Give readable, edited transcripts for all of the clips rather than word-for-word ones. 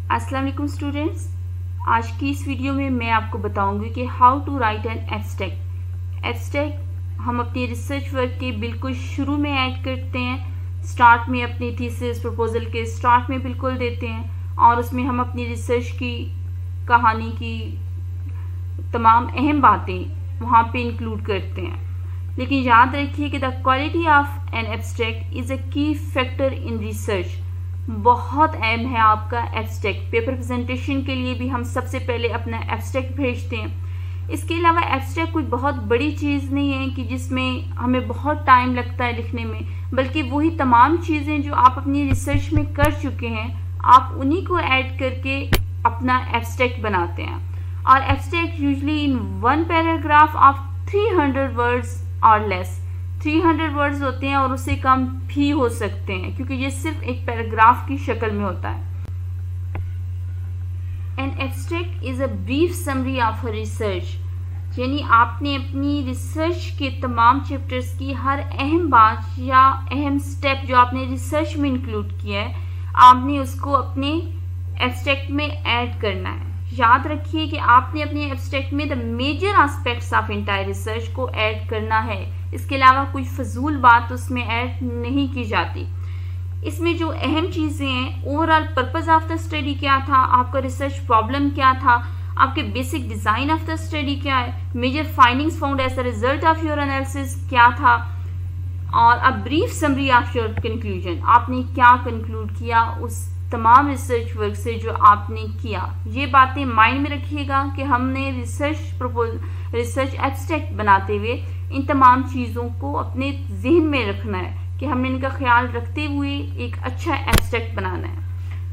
अस्सलाम वालेकुम स्टूडेंट्स, आज की इस वीडियो में मैं आपको बताऊंगी कि how to write an abstract. Abstract हम अपनी रिसर्च वर्क के बिल्कुल शुरू में ऐड करते हैं, स्टार्ट में अपनी थीसिस प्रपोजल के स्टार्ट में बिल्कुल देते हैं और उसमें हम अपनी रिसर्च की कहानी की तमाम अहम बातें वहाँ पे इंक्लूड करते हैं। लेकिन याद रखिए कि the quality of an abstract is a key factor in research. बहुत अहम है आपका एब्स्ट्रैक्ट। पेपर प्रेजेंटेशन के लिए भी हम सबसे पहले अपना एब्स्ट्रैक्ट भेजते हैं। इसके अलावा एब्स्ट्रैक्ट कोई बहुत बड़ी चीज़ नहीं है कि जिसमें हमें बहुत टाइम लगता है लिखने में, बल्कि वही तमाम चीज़ें जो आप अपनी रिसर्च में कर चुके हैं आप उन्हीं को ऐड करके अपना एब्स्ट्रैक्ट बनाते हैं। और abstract usually in one paragraph of 300 words और लेस। 300 वर्ड्स होते हैं और उससे कम भी हो सकते हैं क्योंकि ये सिर्फ एक पैराग्राफ की शक्ल में होता है। An abstract is a brief summary of a research, यानी आपने अपनी रिसर्च के तमाम चैप्टर्स की हर अहम बात या अहम स्टेप जो आपने रिसर्च में इंक्लूड किया है आपने उसको अपने एब्स्ट्रैक्ट में ऐड करना है। याद रखिए कि आपने अपने एब्स्ट्रैक्ट में the major aspects of entire research को ऐड करना है। इसके अलावा कोई फजूल बात उसमें ऐड नहीं की जाती। इसमें जो अहम चीज़ें हैं, overall purpose of the study क्या था, आपका रिसर्च प्रॉब्लम क्या था, आपके basic design of the study क्या है, major findings found as the result of your analysis क्या था, और a brief summary of your conclusion, आपने क्या कंक्लूड किया उस तमाम रिसर्च वर्क से जो आपने किया। ये बातें माइंड में रखिएगा कि हमने रिसर्च एब्स्ट्रैक्ट बनाते हुए इन तमाम चीज़ों को अपने जहन में रखना है कि हमने इनका ख्याल रखते हुए एक अच्छा एब्स्ट्रैक्ट बनाना है।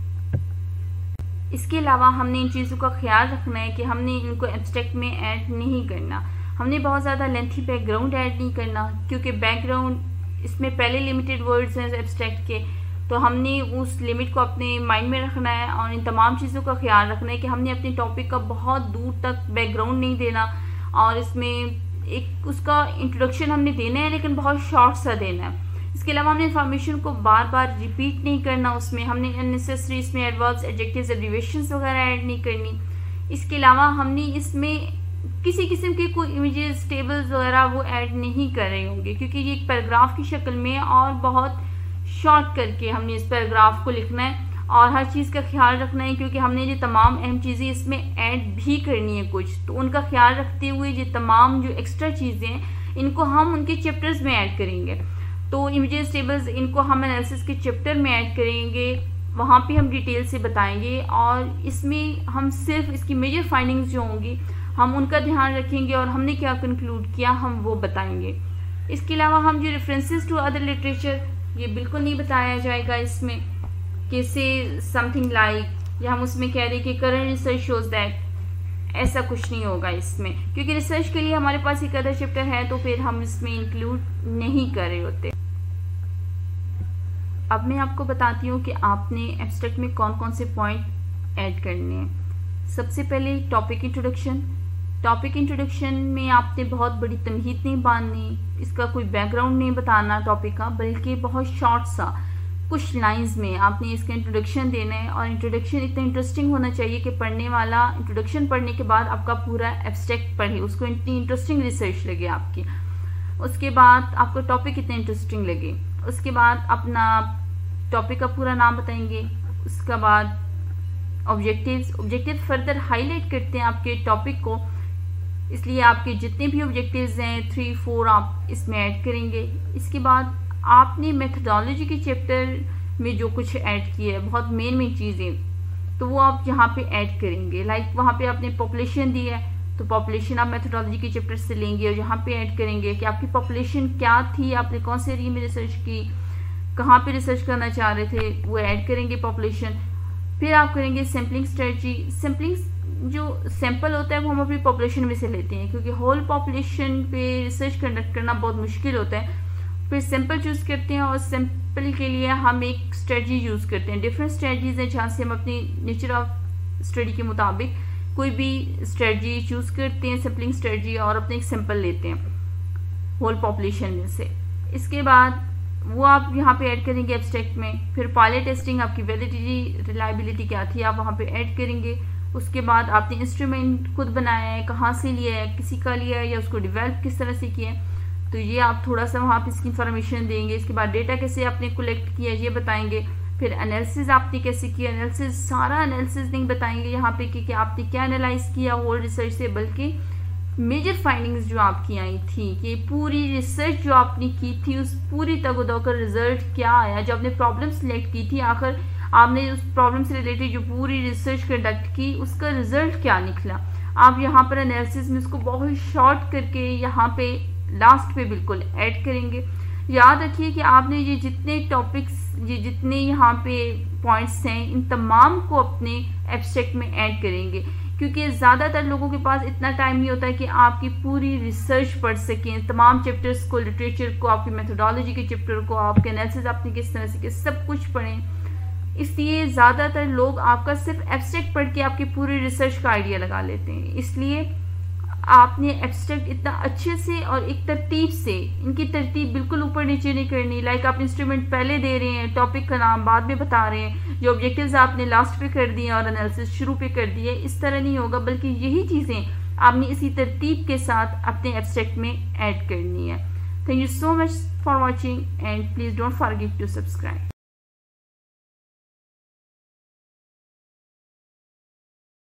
इसके अलावा हमने इन चीज़ों का ख्याल रखना है कि हमने इनको एब्स्ट्रैक्ट में ऐड नहीं करना। हमने बहुत ज़्यादा लेंथी बैकग्राउंड ऐड नहीं करना क्योंकि बैकग्राउंड इसमें पहले लिमिटेड वर्ड्स हैं एब्स्ट्रैक्ट के, तो हमने उस लिमिट को अपने माइंड में रखना है और इन तमाम चीज़ों का ख्याल रखना है कि हमने अपने टॉपिक का बहुत दूर तक बैकग्राउंड नहीं देना और इसमें एक उसका इंट्रोडक्शन हमने देना है लेकिन बहुत शॉर्ट सा देना है। इसके अलावा हमने इन्फॉर्मेशन को बार बार रिपीट नहीं करना, उसमें हमने अननेसेसरी इसमें एडवर्ब्स, एडजेक्टिव्स, एब्रिविएशंस वगैरह ऐड नहीं करनी। इसके अलावा हमने इसमें किसी किस्म के कोई इमेजेस, टेबल्स वगैरह वो ऐड नहीं कर रहे होंगे क्योंकि ये एक पैराग्राफ की शक्ल में और बहुत शॉर्ट करके हमने इस पैराग्राफ को लिखना है और हर चीज़ का ख्याल रखना है क्योंकि हमने ये तमाम अहम चीज़ें इसमें ऐड भी करनी है कुछ, तो उनका ख्याल रखते हुए ये तमाम जो एक्स्ट्रा चीज़ें हैं इनको हम उनके चैप्टर्स में ऐड करेंगे। तो इमेजेस, टेबल्स इनको हम एनालिसिस के चैप्टर में ऐड करेंगे, वहाँ पे हम डिटेल से बताएंगे और इसमें हम सिर्फ इसकी मेजर फाइंडिंग्स जो होंगी हम उनका ध्यान रखेंगे और हमने क्या कंक्लूड किया हम वो बताएंगे। इसके अलावा हम जो रेफरेंसेस टू अदर लिटरेचर ये बिल्कुल नहीं बताया जाएगा इसमें, कैसे समथिंग लाइक या हम उसमें कह रहे कि करंट रिसर्च शोज दैट, ऐसा कुछ नहीं होगा इसमें क्योंकि रिसर्च के लिए हमारे पास एक अदर चैप्टर है तो फिर हम इसमें इंक्लूड नहीं कर रहे होते। अब मैं आपको बताती हूँ कि आपने एब्स्ट्रैक्ट में कौन कौन से पॉइंट ऐड करने हैं। सबसे पहले टॉपिक इंट्रोडक्शन। टॉपिक इंट्रोडक्शन में आपने बहुत बड़ी तमहीद नहीं बांधनी, इसका कोई बैकग्राउंड नहीं बताना टॉपिक का, बल्कि बहुत शॉर्ट सा कुछ लाइंस में आपने इसका इंट्रोडक्शन देना है और इंट्रोडक्शन इतना इंटरेस्टिंग होना चाहिए कि पढ़ने वाला इंट्रोडक्शन पढ़ने के बाद आपका पूरा एब्स्ट्रैक्ट पढ़े, उसको इतनी इंटरेस्टिंग रिसर्च लगे आपकी। उसके बाद आपको टॉपिक इतना इंटरेस्टिंग लगे, उसके बाद अपना टॉपिक का पूरा नाम बताएंगे, उसके बाद ऑब्जेक्टिव फर्दर हाईलाइट करते हैं आपके टॉपिक को, इसलिए आपके जितने भी ऑब्जेक्टिव्स हैं 3-4 आप इसमें ऐड करेंगे। इसके बाद आपने मेथडोलॉजी के चैप्टर में जो कुछ ऐड किया है बहुत मेन चीज़ें तो वो आप यहाँ पे ऐड करेंगे। लाइक वहाँ पे आपने पॉपुलेशन दी है तो पॉपुलेशन आप मेथडोलॉजी के चैप्टर से लेंगे और यहाँ पे ऐड करेंगे कि आपकी पॉपुलेशन क्या थी, आपने कौन से एरिया में रिसर्च की, कहाँ पे रिसर्च करना चाह रहे थे, वो ऐड करेंगे पॉपुलेशन। फिर आप करेंगे सैम्पलिंग स्ट्रेटजी। सैम्पलिंग जो सैंपल होता है वो हम अपनी पॉपुलेशन में से लेते हैं क्योंकि होल पॉपुलेशन पे रिसर्च कंडक्ट करना बहुत मुश्किल होता है। फिर सैंपल चूज़ करते हैं और सैंपल के लिए हम एक स्ट्रेटजी यूज़ करते हैं। डिफरेंट स्ट्रेटजीज हैं जहाँ से हम अपनी नेचर ऑफ स्टडी के मुताबिक कोई भी स्ट्रेटजी चूज़ करते हैं, सैम्पलिंग स्ट्रेटजी, और अपने एक सैंपल लेते हैं होल पॉपुलेशन में से। इसके बाद वो आप यहाँ पे ऐड करेंगे एब्स्ट्रैक्ट में। फिर पायलट टेस्टिंग, आपकी वैलिडिटी रिलायबिलिटी क्या थी, आप वहाँ पे ऐड करेंगे। उसके बाद आपने इंस्ट्रूमेंट खुद बनाया है, कहाँ से लिया है, किसी का लिया है या उसको डेवलप किस तरह से किया है, तो ये आप थोड़ा सा वहाँ पे इसकी इन्फॉर्मेशन देंगे। इसके बाद डेटा कैसे आपने कलेक्ट किया ये बताएंगे। फिर एनालिसिस आपने कैसे किया, एनालिसिस सारा एनालिसिस नहीं बताएंगे यहाँ पे कि आपने क्या एनालाइज किया होल रिसर्च से, बल्कि मेजर फाइंडिंग्स जो आपकी आई थी कि पूरी रिसर्च जो आपने की थी उस पूरी तगदो का रिजल्ट क्या आया, जो आपने प्रॉब्लम सिलेक्ट की थी, आखिर आपने उस प्रॉब्लम से रिलेटेड जो पूरी रिसर्च कंडक्ट की उसका रिजल्ट क्या निकला। आप यहाँ पर एनालिसिस में उसको बहुत शॉर्ट करके यहाँ पे लास्ट पे बिल्कुल ऐड करेंगे। याद रखिए कि आपने ये जितने टॉपिक्स, ये जितने यहाँ पे पॉइंट्स हैं, इन तमाम को अपने एब्स्ट्रैक्ट में ऐड करेंगे, क्योंकि ज़्यादातर लोगों के पास इतना टाइम नहीं होता है कि आपकी पूरी रिसर्च पढ़ सकें, तमाम चैप्टर्स को, लिटरेचर को, आपकी मेथोडोलॉजी के चैप्टर को, आपके एनालिसिस आपने किस तरह से सब कुछ पढ़ें। इसलिए ज़्यादातर लोग आपका सिर्फ एब्स्ट्रैक्ट पढ़ के आपकी पूरी रिसर्च का आइडिया लगा लेते हैं। इसलिए आपने एब्स्ट्रैक्ट इतना अच्छे से और एक तरतीब से, इनकी तरतीब बिल्कुल ऊपर नीचे नहीं करनी, लाइक आप इंस्ट्रूमेंट पहले दे रहे हैं, टॉपिक का नाम बाद में बता रहे हैं, जो ऑब्जेक्टिव्स आपने लास्ट पे कर दिए और एनालिसिस शुरू पे कर दिए, इस तरह नहीं होगा, बल्कि यही चीज़ें आपने इसी तरतीब के साथ अपने एब्स्ट्रैक्ट में ऐड करनी है। Thank you so much for watching and please don't forget to subscribe.